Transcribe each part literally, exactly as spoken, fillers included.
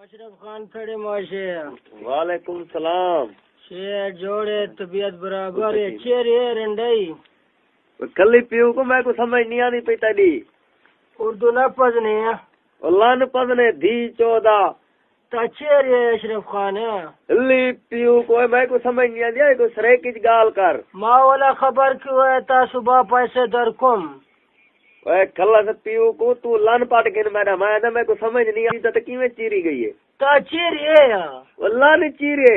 اشرف خان کھڑے معاشے وعلیکم السلام شیر جوڑے طبیعت برابر ہے چیرے رنڈائی کلی پیو کو میں کو سمجھ نہیں آنی پی تیری اردو نہ پڑھنے اللہ نے پڑھنے دی چودہ تا چیرے اشرف خان لی پیو کو میں کو سمجھ نہیں آنی کو سرے کچھ گال کر ماں والا خبر کیوں ہے تا صبح پیسے در کم اے کھلا سے پیو کو تو لان پاٹ کے میرا میں میں کو سمجھ نہیں آئی تو کیویں چیری گئی ہے تا چیرے اللہ نے چیرے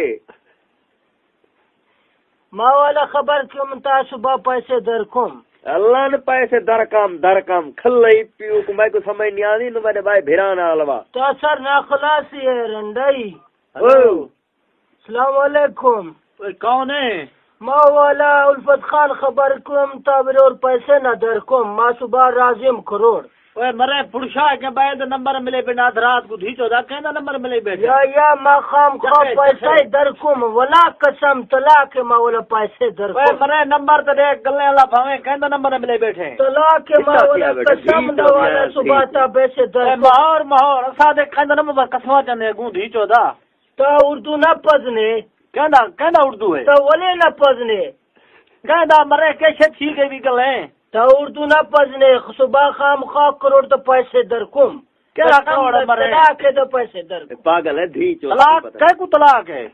ماں والا خبر کیوں تا صبح پیسے در کم اللہ نے پیسے در کام در کام کھلئی پیو کو میں کو سمجھ نہیں آنی نو میرے بھائی بھیرانا علوا تا سر ناخلاصی ہے رنڈائی او السلام علیکم کون ہے ماں والا الفت خان خبر کم تابر اور پیسے نہ در کم ماں صبح رازم کروڑ اوے مرے پڑشا کے بعد نمبر ملے بنا رات کو دھی چودا کہندا نمبر ملے بیٹھے یا یا ماں خام خام پیسے در کم ولا قسم طلاق ماں والا پیسے در اوے کم مرے نمبر تے دیکھ گلے والا بھاویں کہندا نمبر ملے بیٹھے طلاق ماں والا قسم دا والا صبح تا پیسے در کم مہور مہور اسا دے کہندا نمبر قسمہ چنے گوں دھی چودا تا اردو نہ پڑھنے کہندا کہندا اردو ہے تا ولے نہ پڑھنے کہندا مرے کیسے ٹھیک ہے بھی گلے تا اردو نہ پڑھنے صبح خام خواہ کروڑ تو پیسے در کم کیا کروڑ مرے طلاق ہے تو پیسے در کم پاگل ہے دھی چودا طلاق کہے کو طلاق ہے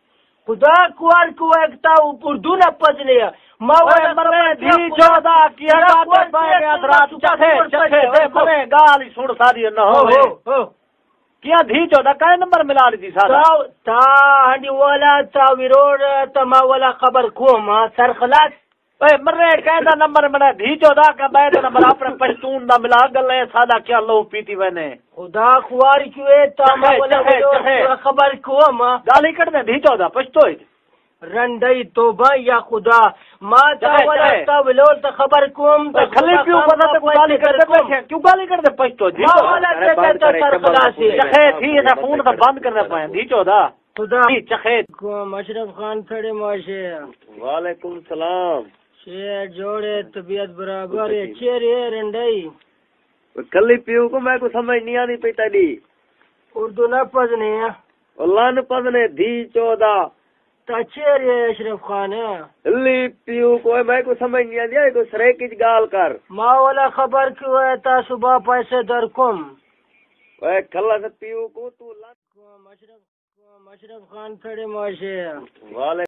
خدا کوار کو ایک تا اردو نہ پڑھنے ماں مرے دھی چودا کیا بات پائے گیا رات چکھے چکھے اے مرے گال چھوڑ ساری نہ ہو کیا دھی چودا کا نمبر ملا لی تھی سارا تا ہنڈی والا تا ویروڑ تا ماں والا خبر کو ماں سر خلاص اے مرے کہندا نمبر ملا دھی چودا کا بعد نمبر اپنے پشتون دا ملا گلے سادا کیا لو پیتی ونے خدا خوار کیے تا ماں والا خبر کو ماں گالی کٹ دے دھی چودا پشتو رنڈئی توبہ یا خدا ماں تا والا تا ولول تا خبر کوم تا کھلی پیو پتہ تے گالی کر دے بیٹھے کیوں گالی کر دے پشتو جی ماں والا کہتا سر خلاص ہے چخے تھی نہ فون تا بند کرنا پائیں دھی چودا خدا چخے کو اشرف خان کھڑے معاشے وعلیکم السلام شیر جوڑے طبیعت برابر ہے چیرے رنڈئی کلی پیو کو میں کو سمجھ نہیں آنی پی تیری اردو نہ پڑھنے اللہ نے پڑھنے دھی چودا تا چیرے اشرف خان لی پیو کو میں کو سمجھ نہیں آنی کو سرے کچھ گال کر ماں والا خبر کیوں ہے تا صبح پیسے در کم اے کھلا سے پیو کو تو اشرف اشرف خان کھڑے معاشے وعلیکم